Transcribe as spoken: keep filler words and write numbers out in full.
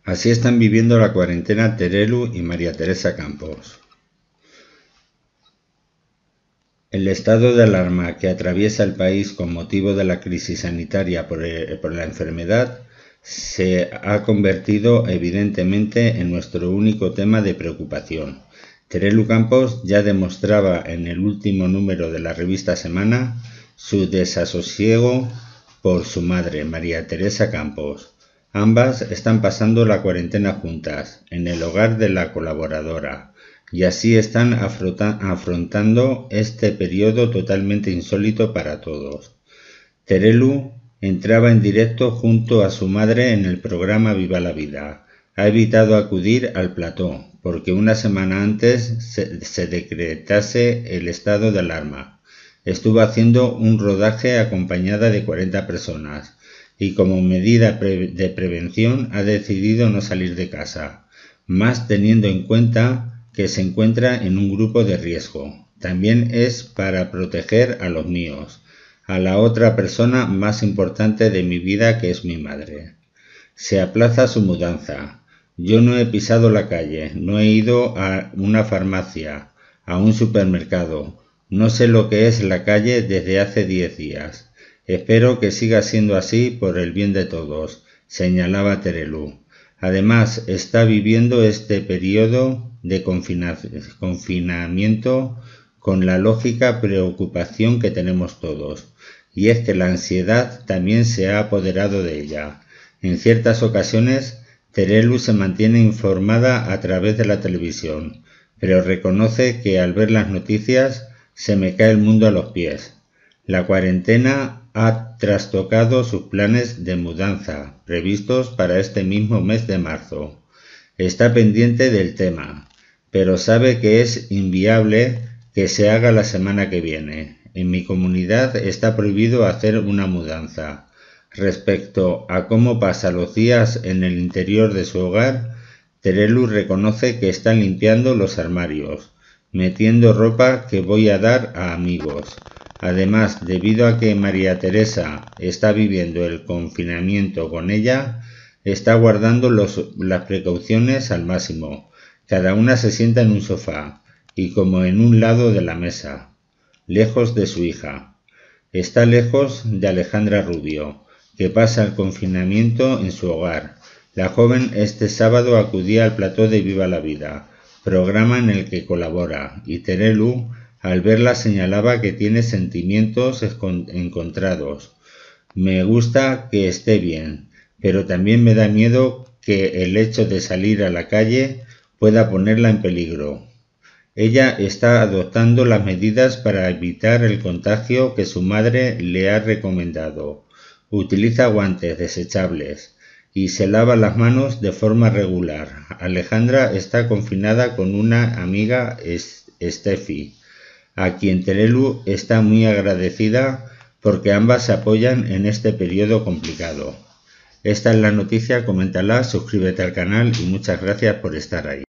Así están viviendo la cuarentena Terelu y María Teresa Campos. El estado de alarma que atraviesa el país con motivo de la crisis sanitaria por, el, por la enfermedad se ha convertido evidentemente en nuestro único tema de preocupación. Terelu Campos ya demostraba en el último número de la revista Semana su desasosiego por su madre, María Teresa Campos. Ambas están pasando la cuarentena juntas, en el hogar de la colaboradora, y así están afrontando este periodo totalmente insólito para todos. Terelu entraba en directo junto a su madre en el programa Viva la Vida. Ha evitado acudir al plató, porque una semana antes se, se decretase el estado de alarma. Estuvo haciendo un rodaje acompañada de cuarenta personas, y como medida de prevención ha decidido no salir de casa, más teniendo en cuenta que se encuentra en un grupo de riesgo. También es para proteger a los míos, a la otra persona más importante de mi vida, que es mi madre. Se aplaza su mudanza. Yo no he pisado la calle, no he ido a una farmacia, a un supermercado. No sé lo que es la calle desde hace diez días. Espero que siga siendo así por el bien de todos, señalaba Terelu. Además, está viviendo este periodo de confina- confinamiento con la lógica preocupación que tenemos todos, y es que la ansiedad también se ha apoderado de ella. En ciertas ocasiones, Terelu se mantiene informada a través de la televisión, pero reconoce que al ver las noticias se me cae el mundo a los pies. La cuarentena ha trastocado sus planes de mudanza, previstos para este mismo mes de marzo. Está pendiente del tema, pero sabe que es inviable que se haga la semana que viene. En mi comunidad está prohibido hacer una mudanza. Respecto a cómo pasa los días en el interior de su hogar, Terelu reconoce que está limpiando los armarios, metiendo ropa que voy a dar a amigos. Además, debido a que María Teresa está viviendo el confinamiento con ella, está guardando los, las precauciones al máximo. Cada una se sienta en un sofá y como en un lado de la mesa, lejos de su hija. Está lejos de Alejandra Rubio, que pasa el confinamiento en su hogar. La joven este sábado acudía al plató de Viva la Vida, programa en el que colabora, y Terelu al verla señalaba que tiene sentimientos encontrados. Me gusta que esté bien, pero también me da miedo que el hecho de salir a la calle pueda ponerla en peligro. Ella está adoptando las medidas para evitar el contagio que su madre le ha recomendado. Utiliza guantes desechables y se lava las manos de forma regular. Alejandra está confinada con una amiga, Steffi, a quien Terelu está muy agradecida porque ambas se apoyan en este periodo complicado. Esta es la noticia, coméntala, suscríbete al canal y muchas gracias por estar ahí.